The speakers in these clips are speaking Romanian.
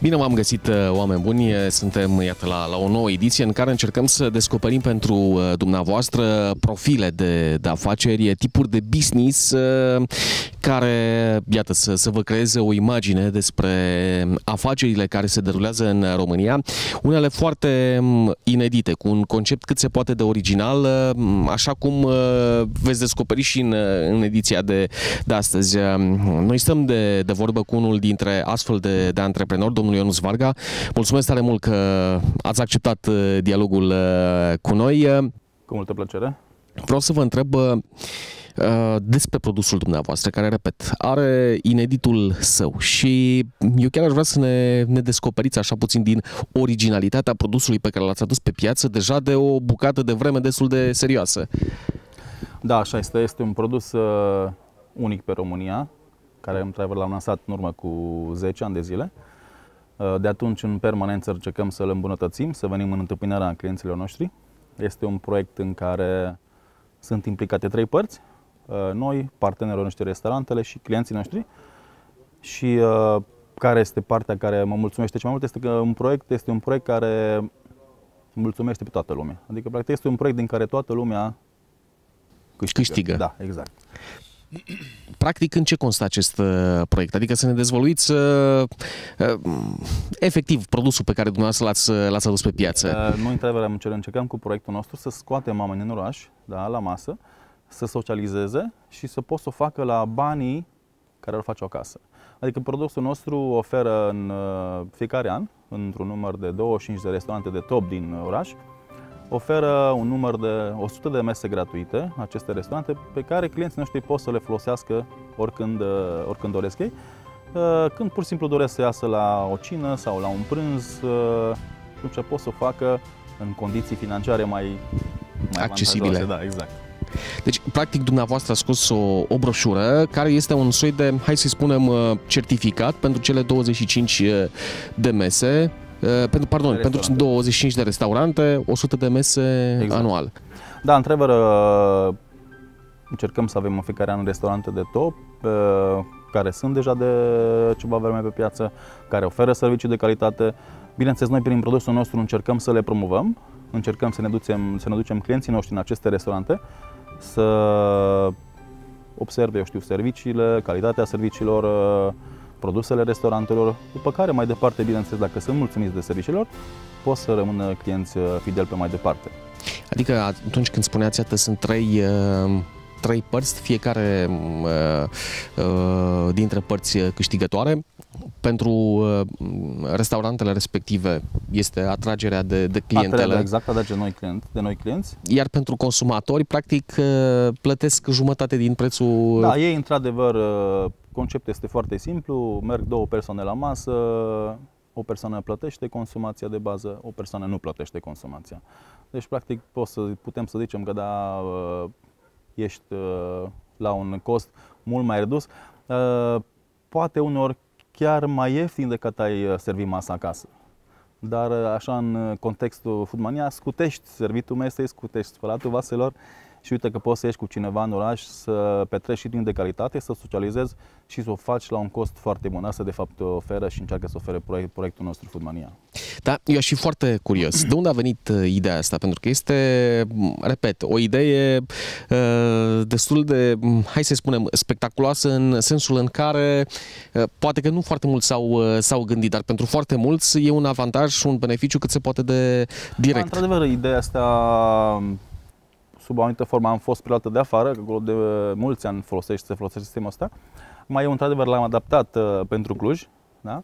Bine v-am găsit, oameni buni! Suntem, iată, la o nouă ediție în care încercăm să descoperim pentru dumneavoastră profile de afaceri, tipuri de business care, iată, să vă creeze o imagine despre afacerile care se derulează în România, unele foarte inedite, cu un concept cât se poate de original, așa cum veți descoperi și în ediția de astăzi. Noi stăm de vorbă cu unul dintre astfel de antreprenori, domnul Ionuț Varga. Mulțumesc tare mult că ați acceptat dialogul cu noi. Cu multă plăcere. Vreau să vă întreb despre produsul dumneavoastră, care, repet, are ineditul său și eu chiar aș vrea să ne descoperiți așa puțin din originalitatea produsului pe care l-ați adus pe piață deja de o bucată de vreme destul de serioasă. Da, așa este. Este un produs unic pe România, care într-adevăr l-am lansat în urmă cu 10 ani de zile. De atunci, în permanență, încercăm să-l îmbunătățim, să venim în întâmpinarea clienților noștri. Este un proiect în care sunt implicate 3 părți: noi, partenerii noștri, restaurantele și clienții noștri. Și care este partea care mă mulțumește cel mai mult este că este un proiect care mulțumește pe toată lumea. Adică, practic, este un proiect din care toată lumea câștigă. Da, exact. Practic, în ce constă acest proiect? Adică să ne dezvăluiți efectiv produsul pe care dumneavoastră l-ați adus pe piață. Noi, într-adevăr, încercăm cu proiectul nostru să scoatem oamenii în oraș, da, la masă, să socializeze și să poată să o facă la banii care îl face acasă. Adică produsul nostru oferă în fiecare an, într-un număr de 25 de restaurante de top din oraș, oferă un număr de 100 de mese gratuite, aceste restaurante, pe care clienții noștri pot să le folosească oricând doresc ei, când pur și simplu doresc să iasă la o cină sau la un prânz, atunci pot să o facă în condiții financiare mai accesibile. Da, exact. Deci, practic, dumneavoastră a scos o broșură care este un soi de, hai să spunem, certificat pentru cele 25 de mese, pentru 25 de restaurante, 100 de mese exact. Anual. Da, într-adevăr, încercăm să avem în fiecare an restaurante de top, care sunt deja de ceva vreme pe piață, care oferă servicii de calitate. Bineînțeles, noi prin produsul nostru încercăm să le promovăm, încercăm să ne ducem clienții noștri în aceste restaurante, să observe, serviciile, calitatea serviciilor, produsele restaurantelor, după care mai departe, bineînțeles, dacă sunt mulțumiți de serviciilor, pot să rămână clienți fideli pe mai departe. Adică atunci când spuneați, iată, sunt trei părți, fiecare dintre părți câștigătoare. Pentru restaurantele respective este atragerea de clientele. Exact, de noi clienți. Iar pentru consumatori, practic, plătesc jumătate din prețul. Da, ei, într-adevăr, conceptul este foarte simplu. Merg 2 persoane la masă, o persoană plătește consumația de bază, o persoană nu plătește consumația. Deci, practic, putem să zicem că da, ești la un cost mult mai redus. Poate uneori chiar mai ieftin decât ai servi masa acasă. Dar așa, în contextul Foodmania, scutești servitul mesei, scutești spălatul vaselor și uite că poți să ieși cu cineva în oraș, să petreci și timp de calitate, să socializezi și să o faci la un cost foarte bun. Asta, de fapt, oferă și încearcă să ofere proiectul nostru Foodmania. Da, eu aș fi foarte curios. De unde a venit ideea asta? Pentru că este, repet, o idee destul de, hai să spunem, spectaculoasă, în sensul în care poate că nu foarte mulți s-au gândit, dar pentru foarte mulți e un avantaj și un beneficiu cât se poate de direct. Da, într-adevăr, ideea asta, sub o anumită formă, am fost preluată de afară, că acolo de mulți ani se folosește sistemul ăsta. Mai eu, într-adevăr, l-am adaptat pentru Cluj, da?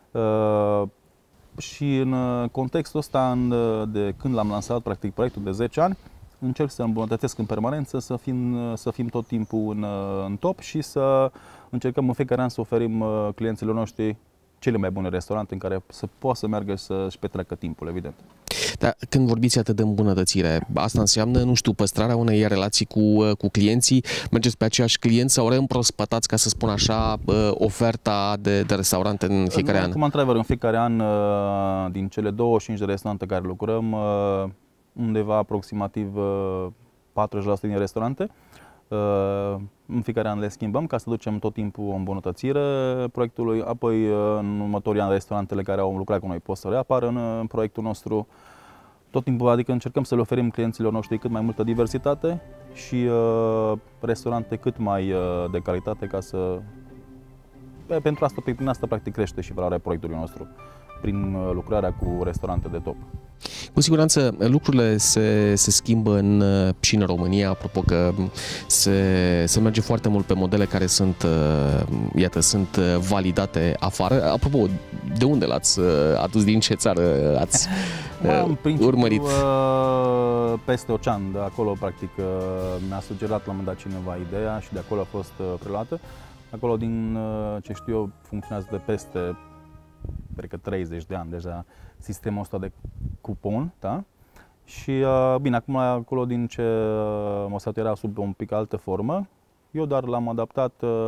Și în contextul ăsta, de când l-am lansat, practic, proiectul de 10 ani, încerc să îmbunătățesc în permanență, să fim tot timpul în top și să încercăm în fiecare an să oferim clienților noștri cele mai bune restaurante în care să poată să meargă să-și petreacă timpul, evident. Dar când vorbiți atât de îmbunătățire, asta înseamnă, nu știu, păstrarea unei relații cu clienții? Mergeți pe aceiași clienți sau reîmprospătați, ca să spun așa, oferta de restaurante în fiecare an? Cum într-adevăr, în fiecare an, din cele 25 de restaurante care lucrăm, undeva aproximativ 40% din restaurante În fiecare an le schimbăm ca să ducem tot timpul o îmbunătățire proiectului. Apoi, în următorii ani, restaurantele care au lucrat cu noi pot să reapară în proiectul nostru. Tot timpul, adică încercăm să le oferim clienților noștri cât mai multă diversitate și restaurante cât mai de calitate ca să... Pentru asta, prin asta, practic, crește și valoarea proiectului nostru, prin lucrarea cu restaurante de top. Cu siguranță lucrurile se schimbă și în România, apropo că se merge foarte mult pe modele care sunt, iată, sunt validate afară. Apropo, de unde l-ați adus, din ce țară ați urmărit? Peste ocean, de acolo practic mi-a sugerat la un moment dat cineva ideea și de acolo a fost preluată. Acolo, din ce știu eu, funcționează de peste, cred că 30 de ani deja, sistemul ăsta de cupon, da? Și bine, acum acolo, din ce mă era sub un pic altă formă, eu doar l-am adaptat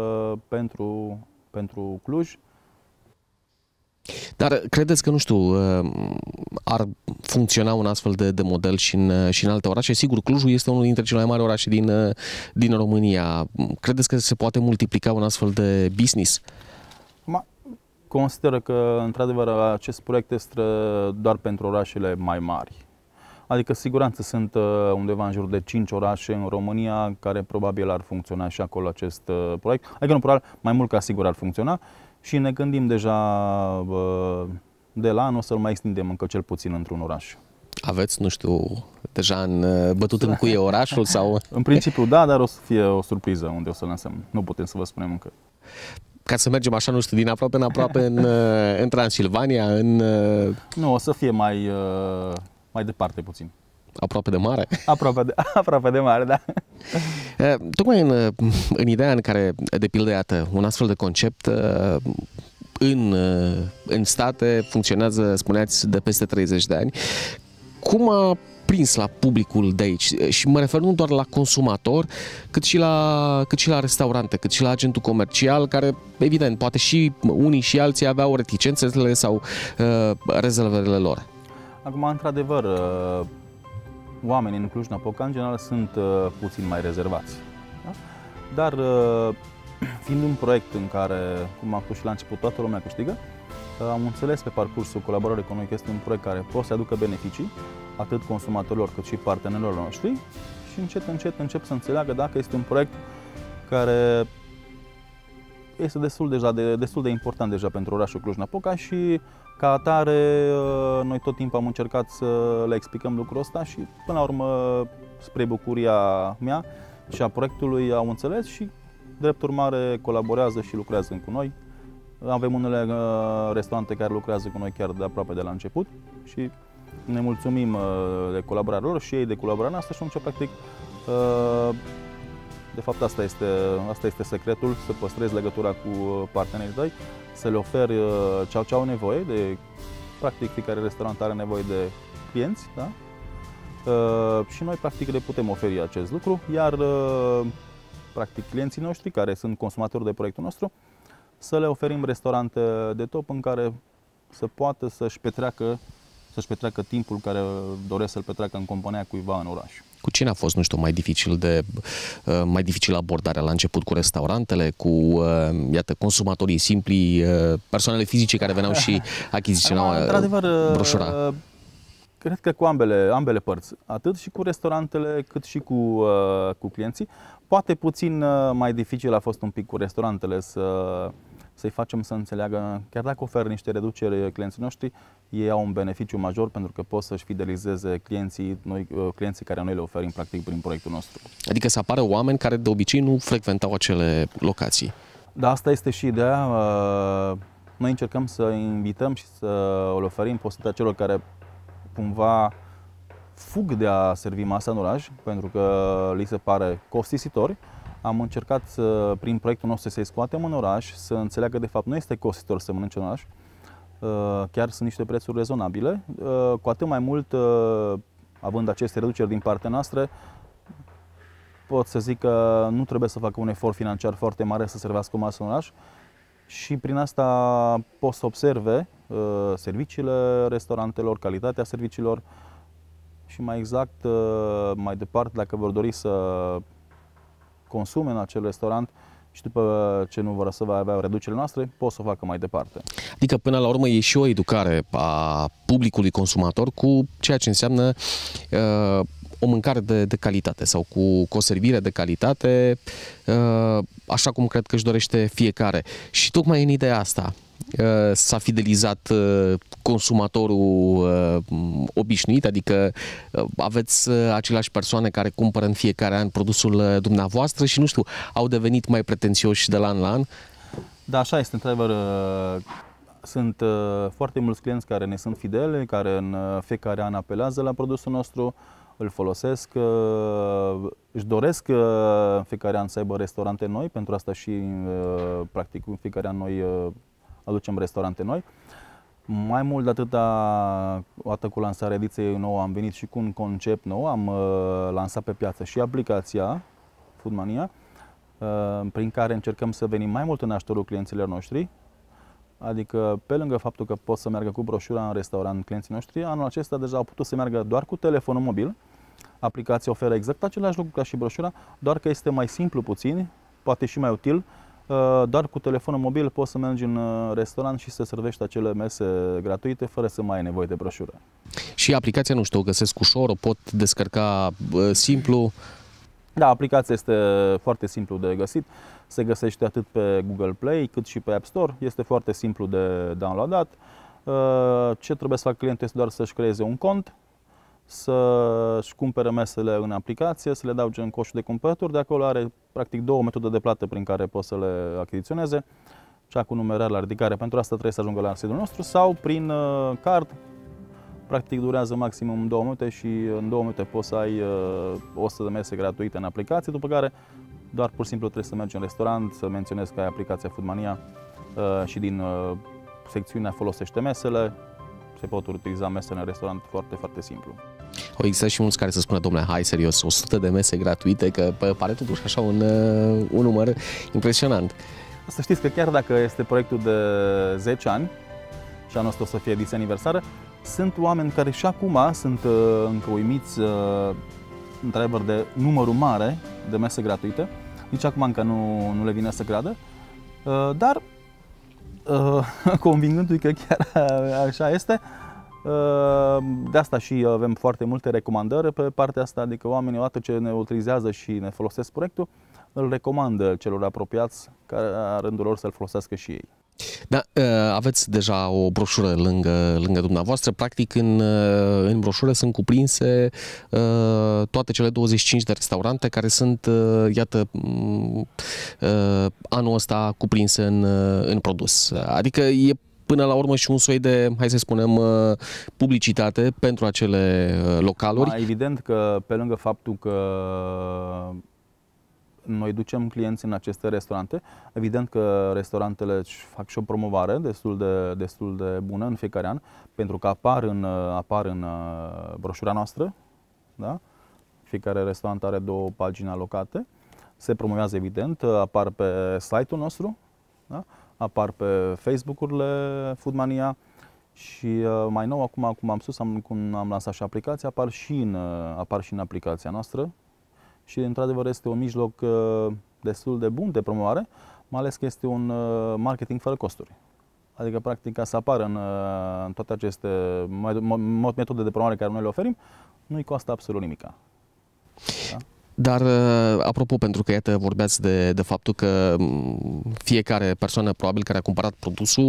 pentru Cluj. Dar credeți că, nu știu, ar funcționa un astfel de model și în alte orașe? Sigur, Clujul este unul dintre cele mai mari orașe din România. Credeți că se poate multiplica un astfel de business? Consider că, într-adevăr, acest proiect este doar pentru orașele mai mari. Adică, siguranță, sunt undeva în jur de 5 orașe în România care probabil ar funcționa și acolo acest proiect. Adică, nu, probabil, mai mult ca sigur ar funcționa și ne gândim deja de la anul să-l mai extindem încă cel puțin într-un oraș. Aveți, nu știu, deja bătut în cuie orașul sau? În principiu da, dar o să fie o surpriză unde o să lansăm. Nu putem să vă spunem încă. Ca să mergem așa, nu știu, din aproape în aproape în Transilvania, Nu, o să fie mai departe puțin. Aproape de mare? Aproape de mare, da. Tocmai în ideea în care, de pildă, iată, un astfel de concept în state funcționează, spuneați, de peste 30 de ani. Cum a prins la publicul de aici? Și mă refer nu doar la consumator, cât și la restaurante, cât și la agentul comercial, care, evident, poate și unii și alții aveau reticențele sau rezervele lor. Acum, într-adevăr, oamenii în Cluj-Napoca, în general, sunt puțin mai rezervați. Da? Dar, fiind un proiect în care, cum am spus și la început, toată lumea câștigă, am înțeles pe parcursul colaborării cu noi că este un proiect care poate să aducă beneficii atât consumatorilor cât și partenerilor noștri și încep să înțeleagă dacă este un proiect care este destul de important deja pentru orașul Cluj-Napoca și ca atare noi tot timpul am încercat să le explicăm lucrul ăsta și până la urmă, spre bucuria mea și a proiectului, au înțeles și drept urmare colaborează și lucrează cu noi. Avem unele restaurante care lucrează cu noi chiar de aproape de la început și ne mulțumim de colaborarea lor și ei de colaborarea noastră și atunci, practic, de fapt asta este secretul, să păstrezi legătura cu partenerii tăi, să le oferi ce au nevoie, practic fiecare restaurant are nevoie de clienți, da? Și noi practic le putem oferi acest lucru, iar practic clienții noștri, care sunt consumatori de proiectul nostru, să le oferim restaurante de top în care să poată să-și petreacă timpul care doresc să-l petreacă în compania cuiva în oraș. Cu cine a fost, nu știu, mai dificil abordarea la început? Cu restaurantele, cu iată, consumatorii simpli, persoanele fizice care veneau și achiziționau broșura? Cred că cu ambele părți, atât și cu restaurantele cât și cu clienții. Poate puțin mai dificil a fost un pic cu restaurantele să-i facem să înțeleagă, chiar dacă oferă niște reduceri clienții noștri, ei au un beneficiu major pentru că pot să-și fidelizeze clienții care noi le oferim practic prin proiectul nostru. Adică să apară oameni care de obicei nu frecventau acele locații. Da, asta este și ideea. Noi încercăm să invităm și să le oferim posibilitatea celor care cumva fug de a servi masa în oraș, pentru că li se pare costisitor. Am încercat prin proiectul nostru să-i scoatem în oraș, să înțeleagă de fapt nu este costisitor să mănânce în oraș, chiar sunt niște prețuri rezonabile, cu atât mai mult, având aceste reduceri din partea noastră, pot să zic că nu trebuie să facă un efort financiar foarte mare să servească o masă în oraș și prin asta pot să observe serviciile restaurantelor, calitatea serviciilor și mai exact, mai departe, dacă vor dori să consume în acel restaurant și după ce nu vor să va avea reducerile noastre, pot să o facă mai departe. Adică până la urmă e și o educare a publicului consumator cu ceea ce înseamnă o mâncare de calitate sau cu o servire de calitate, așa cum cred că își dorește fiecare. Și tocmai în ideea asta s-a fidelizat consumatorul obișnuit, adică aveți aceleași persoane care cumpără în fiecare an produsul dumneavoastră și, nu știu, au devenit mai pretențioși de la an la an? Da, așa este, într-adevăr. Sunt foarte mulți clienți care ne sunt fideli, care în fiecare an apelează la produsul nostru, îl folosesc, își doresc în fiecare an să aibă restaurante noi, pentru asta și practic în fiecare an noi aducem restaurante noi. Mai mult de atâta, odată cu lansarea ediției nouă am venit și cu un concept nou, am lansat pe piață și aplicația Foodmania, prin care încercăm să venim mai mult în ajutorul clienților noștri. Adică, pe lângă faptul că pot să meargă cu broșura în restaurant clienții noștri, anul acesta deja au putut să meargă doar cu telefonul mobil. Aplicația oferă exact același lucru ca și broșura, doar că este mai simplu puțin, poate și mai util. Doar cu telefonul mobil poți să mergi în restaurant și să servești acele mese gratuite fără să mai ai nevoie de broșură. Și aplicația, nu știu, o găsesc ușor, o pot descărca simplu? Da, aplicația este foarte simplu de găsit. Se găsește atât pe Google Play cât și pe App Store. Este foarte simplu de downloadat. Ce trebuie să facă clientul este doar să-și creeze un cont, să-și cumpere mesele în aplicație, să le adauge în coșul de cumpărături. De acolo are practic două metode de plată prin care pot să le achiziționeze. Cea cu numerar la ridicare, pentru asta trebuie să ajungă la sediul nostru, sau prin card. Practic durează maximum 2 minute și în 2 minute poți să ai 100 de mese gratuite în aplicație, după care doar pur și simplu trebuie să mergi în restaurant, să menționezi că ai aplicația Foodmania și din secțiunea folosește mesele. Se pot utiliza mesele în restaurant foarte, foarte simplu. Au existat și mulți care să spună, domnule, hai serios, 100 de mese gratuite, că pare totuși așa un număr impresionant. Să știți că chiar dacă este proiectul de 10 ani și anul ăsta o să fie ediția aniversară, sunt oameni care și acum sunt încă uimiți într-adevăr de numărul mare de mese gratuite. Nici acum încă nu le vine să creadă, dar convingându-i că chiar așa este, de asta și avem foarte multe recomandări pe partea asta, adică oamenii odată ce ne utilizează și ne folosesc proiectul, îl recomandă celor apropiați care la rândul lor să-l folosească și ei. Da, aveți deja o broșură lângă dumneavoastră. Practic, în broșură sunt cuprinse toate cele 25 de restaurante care sunt, iată, anul ăsta cuprinse în produs. Adică e până la urmă și un soi de, hai să spunem, publicitate pentru acele localuri. Evident că pe lângă faptul că noi ducem clienți în aceste restaurante, evident că restaurantele își fac și o promovare destul de bună în fiecare an, pentru că apar în broșura noastră, da? Fiecare restaurant are 2 pagini alocate, se promovează evident, apar pe site-ul nostru, da? Apar pe Facebook-urile Foodmania și mai nou, acum cum am spus, cum am lansat și aplicația, apar și în aplicația noastră. Și, într-adevăr, este un mijloc destul de bun de promovare, mai ales că este un marketing fără costuri. Adică, practic, ca să apară în toate aceste metode de promovare care noi le oferim, nu-i costă absolut nimic. Da? Dar, apropo, pentru că, iată, vorbeați de faptul că fiecare persoană, probabil, care a cumpărat produsul,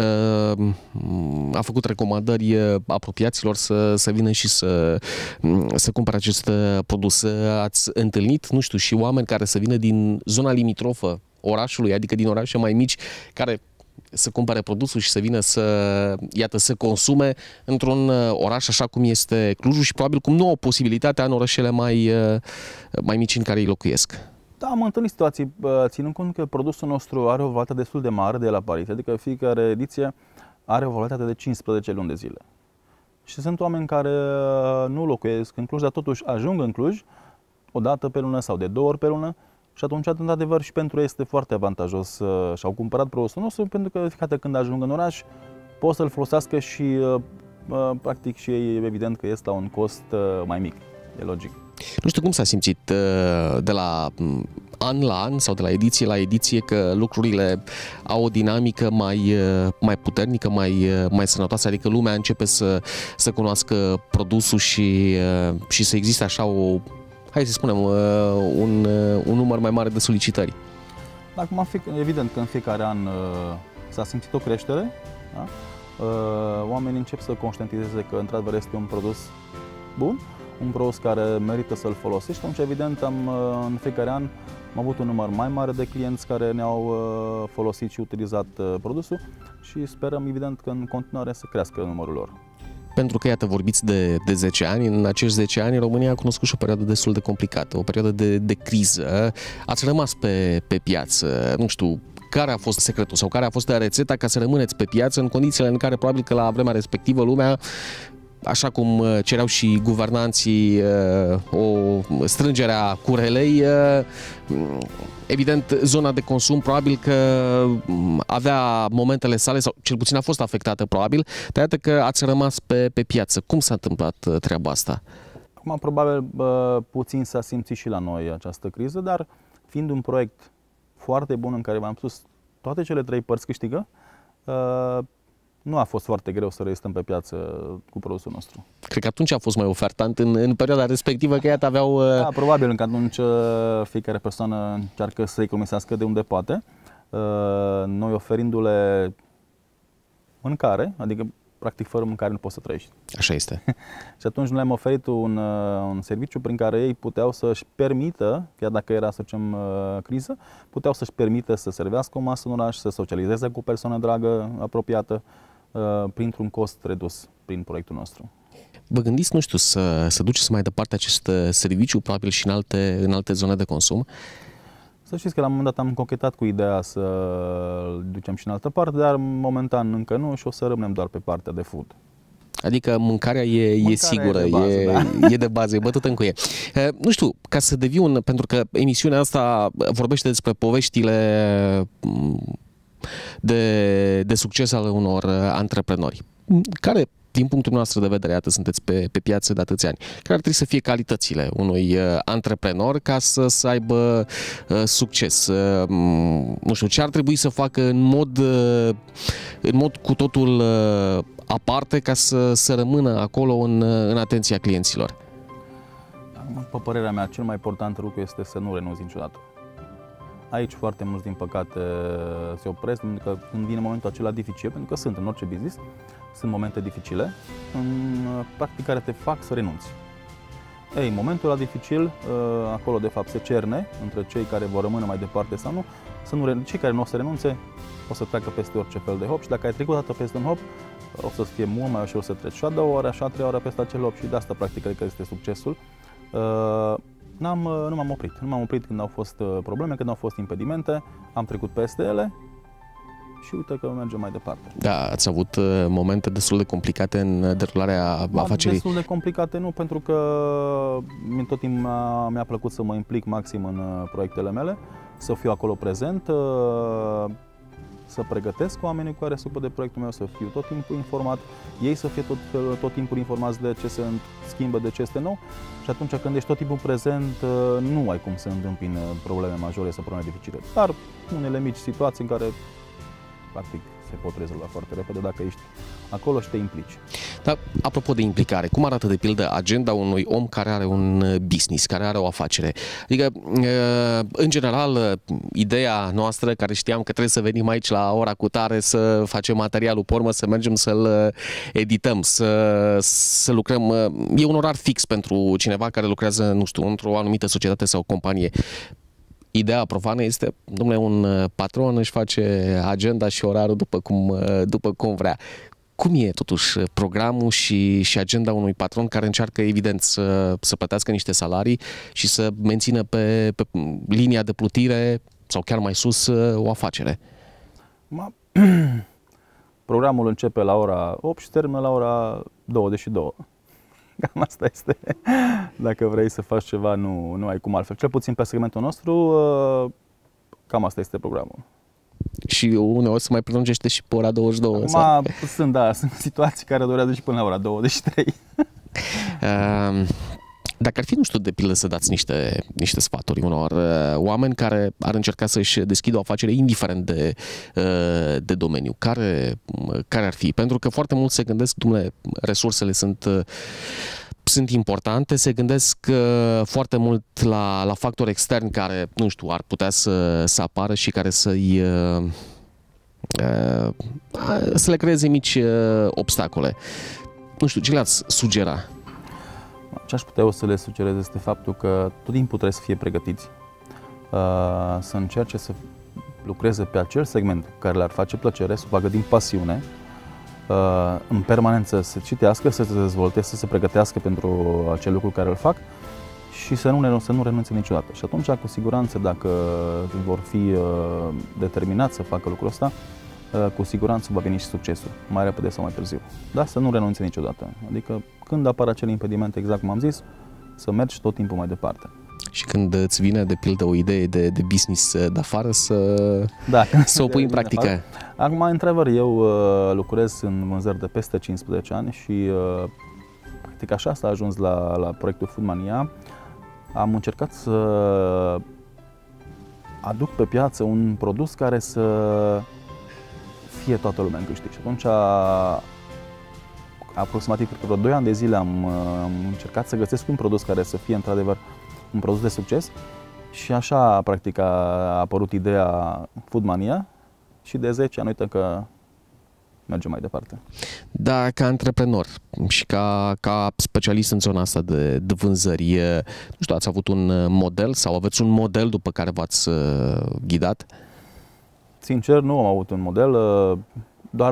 a făcut recomandări apropiaților să vină și să cumpere acest produs. Ați întâlnit, nu știu, și oameni care să vină din zona limitrofă orașului, adică din orașe mai mici, care să cumpere produsul și să vină să consume într-un oraș așa cum este Clujul și probabil cum nu au posibilitatea în orașele mai mici în care îi locuiesc. Da, am întâlnit situații, ținând cont că produsul nostru are o validitate destul de mare de la apariție, adică fiecare ediție are o validitate de 15 luni de zile. Și sunt oameni care nu locuiesc în Cluj, dar totuși ajung în Cluj o dată pe lună sau de 2 ori pe lună. Și atunci, într-adevăr, și pentru ei este foarte avantajos și-au cumpărat produsul nostru, pentru că fiecare când ajung în oraș pot să-l folosească și, practic, și ei, evident că este la un cost mai mic. E logic. Nu știu cum s-a simțit de la an la an sau de la ediție la ediție că lucrurile au o dinamică mai puternică, mai sănătoasă, adică lumea începe să cunoască produsul și să existe așa hai să spunem, un număr mai mare de solicitări. Acum, evident că în fiecare an s-a simțit o creștere, da? Oamenii încep să conștientizeze că într-adevăr este un produs bun, un produs care merită să-l folosești. Atunci, evident, în fiecare an am avut un număr mai mare de clienți care ne-au folosit și utilizat produsul și sperăm, evident, că în continuare să crească numărul lor. Pentru că, iată, vorbiți de 10 ani, în acești 10 ani România a cunoscut și o perioadă destul de complicată, o perioadă de criză. Ați rămas pe piață, nu știu, care a fost secretul sau care a fost rețeta ca să rămâneți pe piață în condițiile în care probabil că la vremea respectivă lumea, așa cum cereau și guvernanții o strângere a curelei, evident, zona de consum probabil că avea momentele sale, sau cel puțin a fost afectată probabil, dar iată că ați rămas pe piață. Cum s-a întâmplat treaba asta? Acum, probabil, puțin s-a simțit și la noi această criză, dar fiind un proiect foarte bun în care v-am spus toate cele 3 părți câștigă, nu a fost foarte greu să rezistăm pe piață cu produsul nostru. Cred că atunci a fost mai ofertant în perioada respectivă, că iată aveau... Da, probabil că atunci fiecare persoană încearcă să economisească de unde poate. Noi oferindu-le mâncare, adică practic fără mâncare nu poți să trăiești. Așa este. Și atunci noi le-am oferit un serviciu prin care ei puteau să-și permită, chiar dacă era, să zicem, criză, puteau să-și permită să servească o masă în oraș, să socializeze cu o persoană dragă, apropiată, printr-un cost redus prin proiectul nostru. Vă gândiți, nu știu, să duceți mai departe acest serviciu, probabil și în alte zone de consum? Să știți că la un moment dat am cochetat cu ideea să ducem și în altă parte, dar momentan încă nu și o să rămânem doar pe partea de food. Adică mâncarea e sigură, e de bază, e bătută în cuie. Nu știu, ca să devii pentru că emisiunea asta vorbește despre poveștile de succes ale unor antreprenori. Care, din punctul nostru de vedere, iată, sunteți pe piață de atâția ani, care ar trebui să fie calitățile unui antreprenor ca să aibă succes? Nu știu, ce ar trebui să facă în mod cu totul aparte ca să rămână acolo în atenția clienților? Pe părerea mea, cel mai important lucru este să nu renunți niciodată. Aici foarte mulți, din păcate, se opresc, pentru că când vine momentul acela dificil, pentru că sunt în orice business, sunt momente dificile, practic care te fac să renunți. Ei, momentul ăla dificil, acolo de fapt se cerne între cei care vor rămâne mai departe sau nu, cei care nu o să renunțe, o să treacă peste orice fel de hop și dacă ai trecut o dată peste un hop, o să fie mult mai ușor să treci și a doua oară, și a treia oară peste acel hop și de asta practic cred că este succesul. Nu m-am oprit. Nu m-am oprit când au fost probleme, când au fost impedimente, am trecut peste ele și uite că mergem mai departe. Da, ați avut momente destul de complicate în derularea afacerii? Destul de complicate nu, pentru că tot timpul mi-a plăcut să mă implic maxim în proiectele mele, să fiu acolo prezent, să pregătesc oamenii cu care se ocupă de proiectul meu, să fiu tot timpul informat, ei să fie tot timpul informați de ce se schimbă, de ce este nou și atunci când ești tot timpul prezent, nu ai cum să întâmpini probleme majore sau probleme dificile, dar unele mici situații în care practic se pot rezolva foarte repede dacă ești acolo și te implici. Dar, apropo de implicare, cum arată de pildă agenda unui om care are un business, care are o afacere? Adică, în general, ideea noastră, care știam că trebuie să venim aici la ora cutare, să facem materialul pe urmă, să mergem să-l edităm, să lucrăm, e un orar fix pentru cineva care lucrează, nu știu, într-o anumită societate sau companie. Ideea profană este, dom'le, un patron își face agenda și orarul după cum vrea. Cum e totuși programul și agenda unui patron care încearcă evident să plătească niște salarii și să mențină pe linia de plutire sau chiar mai sus o afacere? Programul începe la ora 8 și termină la ora 22. Cam asta este. Dacă vrei să faci ceva, nu ai cum altfel. Cel puțin pe segmentul nostru, cam asta este programul. Și uneori se mai prelungește și pe ora 22. Sunt situații care durează și până la ora 23. Dacă ar fi, nu știu, de pildă să dați niște sfaturi unor oameni care ar încerca să-și deschidă o afacere indiferent de domeniu, care ar fi? Pentru că foarte mulți se gândesc, dumne, resursele sunt importante, se gândesc foarte mult la factori externi care, nu știu, ar putea să apară și care să le creeze mici obstacole. Nu știu, ce le-ați sugera? Ce aș putea eu să le sugerez este faptul că tot timpul trebuie să fie pregătiți, să încerce să lucreze pe acel segment care le-ar face plăcere, să o facă din pasiune, în permanență să citească, să se dezvolte, să se pregătească pentru acel lucru care îl fac și să nu renunțe niciodată. Și atunci, cu siguranță, dacă vor fi determinați să facă lucrul ăsta, cu siguranță va veni și succesul, mai repede sau mai târziu. Dar să nu renunțe niciodată. Adică când apare acel impediment, exact cum am zis, să mergi tot timpul mai departe. Și când îți vine, de pildă, o idee de business de afară, să o pui în practică. Acum, într-adevăr, eu lucrez în vânzări de peste 15 ani și practic așa s-a ajuns la proiectul Foodmania. Am încercat să aduc pe piață un produs care să fie toată lumea în câștig. Și atunci, aproximativ, cred că vreo 2 ani de zile am încercat să găsesc un produs care să fie într-adevăr un produs de succes și așa, practic, a apărut ideea Foodmania și de 10 ani, uite că mergem mai departe. Da, ca antreprenor și ca specialist în zona asta de vânzări, nu știu, ați avut un model sau aveți un model după care v-ați ghidat? Sincer, nu am avut un model, doar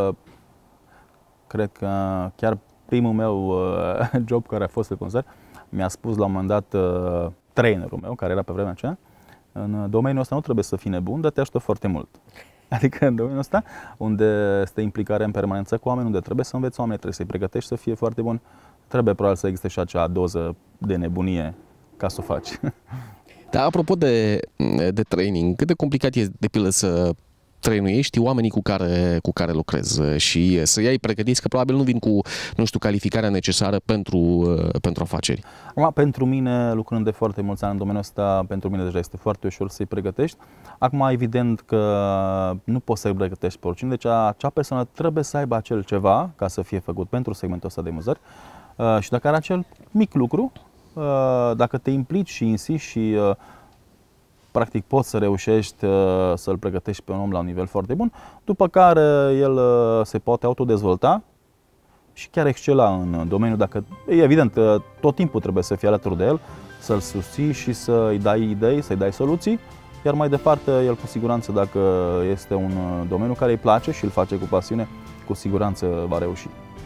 cred că chiar primul meu job care a fost pe vânzări mi-a spus la un moment dat trainerul meu, care era pe vremea aceea: în domeniul ăsta nu trebuie să fii nebun, dar te ajută foarte mult. Adică în domeniul ăsta, unde este implicarea în permanență cu oameni, unde trebuie să înveți oameni, trebuie să-i pregătești să fie foarte bun, trebuie probabil să existe și acea doză de nebunie ca să o faci. Dar apropo de training, cât de complicat e, de pildă, să trainuiești oamenii cu care lucrezi și să iei pregătiți, că probabil nu vin cu, nu știu, calificarea necesară pentru afaceri? Acum, pentru mine, lucrând de foarte mulți ani în domeniul ăsta, pentru mine deja este foarte ușor să-i pregătești. Acum, evident că nu poți să-i pregătești pe oricine, deci acea persoană trebuie să aibă acel ceva ca să fie făcut pentru segmentul ăsta de vânzări și dacă are acel mic lucru, dacă te implici și insisti și practic poți să reușești să-l pregătești pe un om la un nivel foarte bun, după care el se poate autodezvolta și chiar excela în domeniu. Dacă, evident, tot timpul trebuie să fii alături de el, să-l susții și să-i dai idei, să-i dai soluții, iar mai departe, el cu siguranță, dacă este un domeniu care îi place și îl face cu pasiune, cu siguranță va reuși.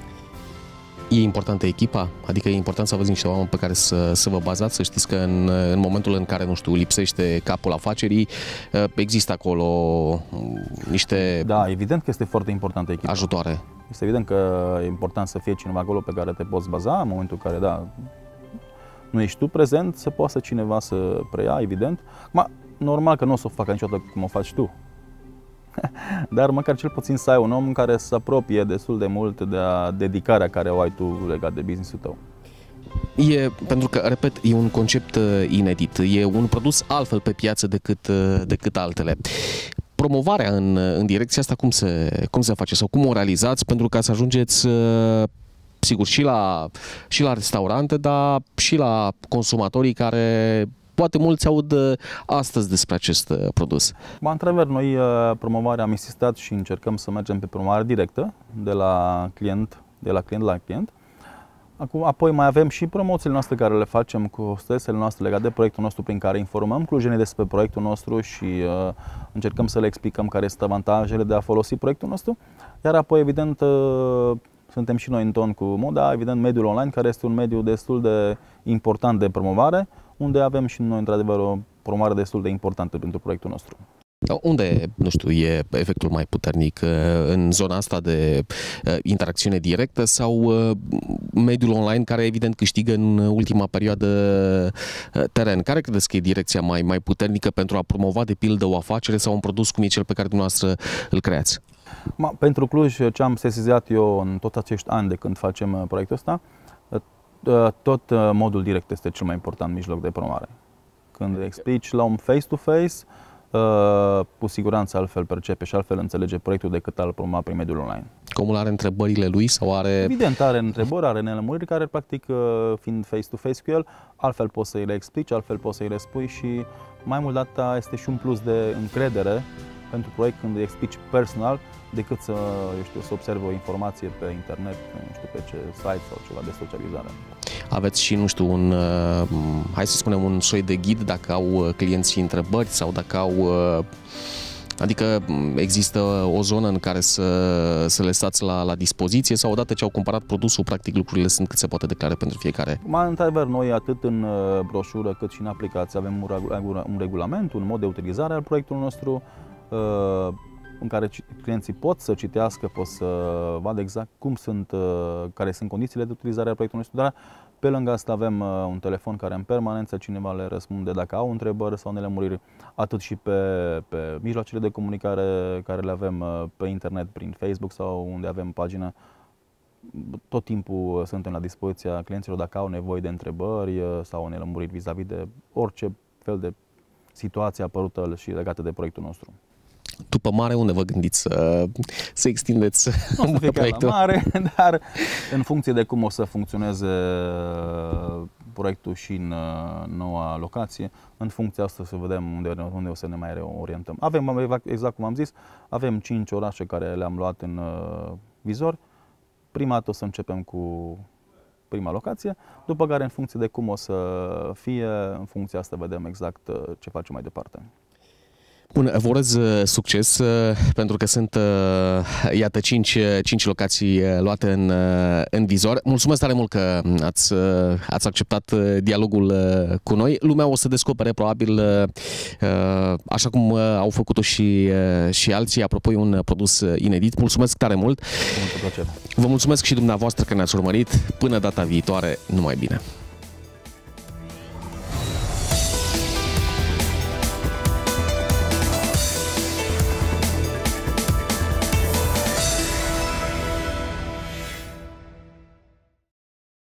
E importantă echipa? Adică e important să aveți niște oameni pe care să vă bazați, să știți că în momentul în care, nu știu, lipsește capul afacerii, există acolo niște... Da, evident că este foarte importantă echipa. Ajutoare. Este evident că e important să fie cineva acolo pe care te poți baza în momentul în care, da, nu ești tu prezent, să poată cineva să preia, evident. Normal că nu o să o facă niciodată cum o faci tu. Dar măcar cel puțin să ai un om care să se apropie destul de mult de dedicarea care o ai tu legat de business-ul tău. Pentru că, repet, e un concept inedit, e un produs altfel pe piață decât altele. Promovarea în direcția asta cum se face sau cum o realizați pentru ca să ajungeți, sigur, și la restaurante, dar și la consumatorii care... Poate mulți aud astăzi despre acest produs. Într-adevăr, noi promovarea am insistat și încercăm să mergem pe promovare directă de la client la client. Apoi mai avem și promoțiile noastre care le facem cu hostesele noastre legate de proiectul nostru, prin care informăm clujenii despre proiectul nostru și încercăm să le explicăm care sunt avantajele de a folosi proiectul nostru. Iar apoi, evident, suntem și noi în ton cu moda, evident, mediul online, care este un mediu destul de important de promovare, unde avem și noi, într-adevăr, o promovare destul de importantă pentru proiectul nostru. Unde, nu știu, e efectul mai puternic? În zona asta de interacțiune directă sau mediul online, care evident câștigă în ultima perioadă teren? Care credeți că e direcția mai puternică pentru a promova, de pildă, o afacere sau un produs cum e cel pe care dumneavoastră îl creați? Pentru Cluj, ce am sesizat eu în toți acești ani de când facem proiectul ăsta, Tot modul direct este cel mai important mijloc de promovare. Când explici la un face-to-face, cu siguranță altfel percepe și altfel înțelege proiectul decât al promova prin mediul online. Omul are întrebările lui sau are... Evident, are întrebări, are nelămuriri care, practic, fiind face-to-face cu el, altfel poți să-i le explici, altfel poți să-i răspui și mai mult data este și un plus de încredere pentru proiect când îi explici personal decât să, să observi o informație pe internet, nu știu, pe ce site sau ceva de socializare. Aveți și, nu știu, hai să spunem, un soi de ghid dacă au clienții întrebări sau dacă au... Adică există o zonă în care să le stați la dispoziție sau odată ce au cumpărat produsul, practic lucrurile sunt cât se poate de clare pentru fiecare? Într-adevăr, noi atât în broșură cât și în aplicație avem un regulament, un mod de utilizare al proiectului nostru în care clienții pot să citească, pot să vadă exact care sunt condițiile de utilizare a proiectului nostru, dar pe lângă asta avem un telefon care în permanență cineva le răspunde dacă au întrebări sau nelămuriri, atât și pe mijloacele de comunicare care le avem pe internet, prin Facebook sau unde avem pagină. Tot timpul suntem la dispoziția clienților dacă au nevoie de întrebări sau nelămuriri vis-a-vis de orice fel de situație apărută și legată de proiectul nostru. După mare, unde vă gândiți să extindeți proiectul? La mare, dar în funcție de cum o să funcționeze proiectul și în noua locație, în funcția asta să vedem unde o să ne mai reorientăm. Avem, exact cum am zis, avem 5 orașe care le-am luat în vizor. Prima dată o să începem cu prima locație, după care în funcție de cum o să fie, în funcția asta vedem exact ce facem mai departe. Bun, vă urez succes pentru că sunt, iată, 5 locații luate în vizor. Mulțumesc tare mult că ați acceptat dialogul cu noi. Lumea o să descopere probabil, așa cum au făcut-o și alții, apropo, un produs inedit. Mulțumesc tare mult! Cu mult plăcere! Vă mulțumesc și dumneavoastră că ne-ați urmărit. Până data viitoare, numai bine!